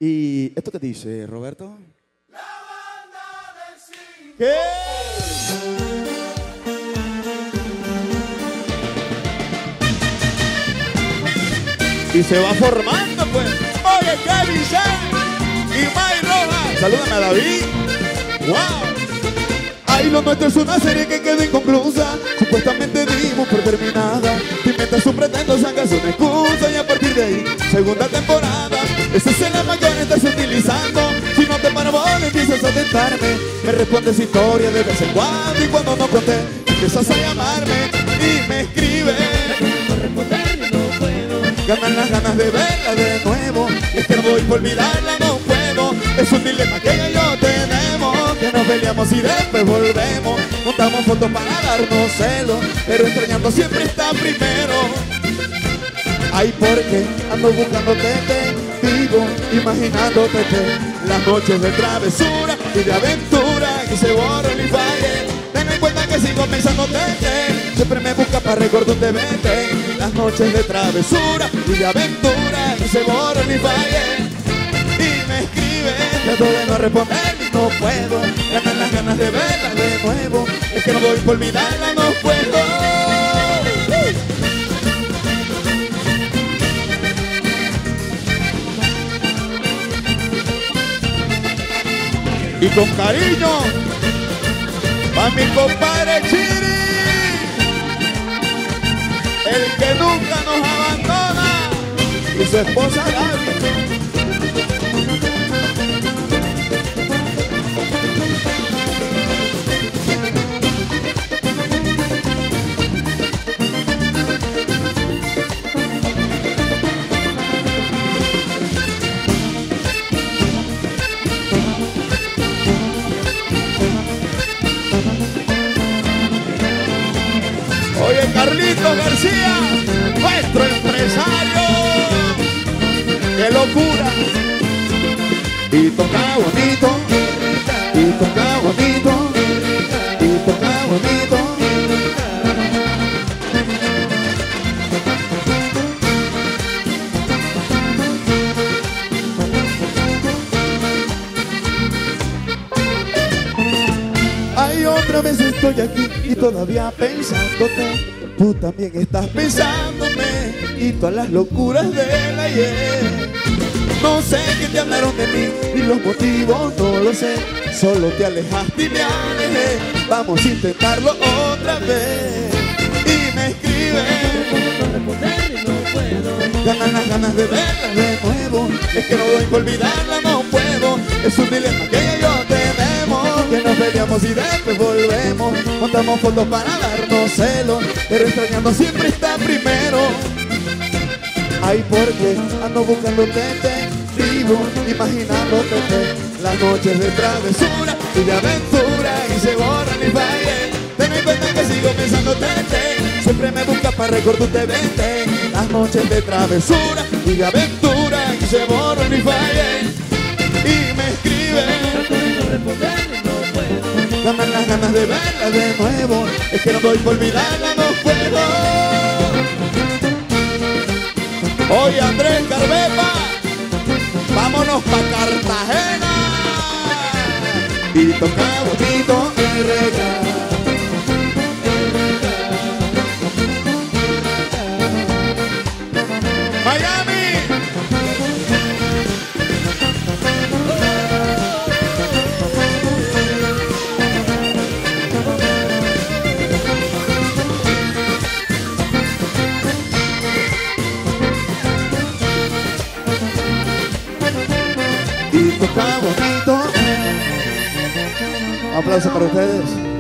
¿Y esto qué dice, Roberto? La banda del sí. ¿Qué? Y se va formando, pues. Oye, Kevin y May Rojas. Salúdame a David. ¡Wow! Ahí lo nuestro es una serie que queda inconclusa. Supuestamente dimos por terminada. Te inventas un pretendo, sacas una excusa. Y a partir de ahí, segunda temporada. Esa escena mayor estás utilizando. Si no te paro, empiezas a tentarme. Me respondes historia de vez en cuando. Y cuando no conté, empiezas a llamarme y me escribes. No responder y no puedo. Ganan las ganas de verla de nuevo. Y es que no voy por olvidarla, no puedo. Es un dilema que ella y yo tenemos. Que nos peleamos y después volvemos. Montamos fotos para darnos celos, pero extrañando siempre está primero. Ay, porque ando buscándote, vivo imaginándote. Las noches de travesura y de aventura que se borran y fallen. Ten en cuenta que sigo pensándote. Siempre me busca para recordarte vete. Las noches de travesura y de aventura que se borran y fallen. Y me escribe, trato de no responder y no puedo. Ganan las ganas de verla de nuevo. Es que no voy por olvidarla, no puedo. Y con cariño, pa' mi compadre Chiri, el que nunca nos abandona, y su esposa Gaby. Oye, Carlitos García, nuestro empresario. ¡Qué locura! Y toca bonito, y toca bonito, y toca bonito. Ay, otra vez estoy aquí y todavía pensándote. Tú también estás pensándome y todas las locuras del ayer. No sé qué te hablaron de mí y los motivos no lo sé. Solo te alejaste y me alejé. Vamos a intentarlo otra vez. Y me escribe. No responder y no puedo. Ganan las ganas de verla de nuevo. Es que no doy por olvidarla, no puedo. Es un dilema que ella y yo tenemos. Que nos peleamos y después volvemos. Montamos fotos para darnos celos, pero extrañando siempre está primero. Ay, porque ando buscándote, vivo imaginándote. Las noches de travesura y de aventura y se borran y fallen. Ten en cuenta que sigo pensándote. Siempre me buscas para recordarte vete. Las noches de travesura y de aventura y se borran y fallen. Y me escriben. No responder y no puedo. Ganan las ganas de verla de nuevo. Es que no doy por olvidarla, no puedo. Oye, Andrés Carvepa, vámonos pa' Cartagena. Y toca bonito el regalo. Miami. Y toca bonito. Un aplauso para ustedes.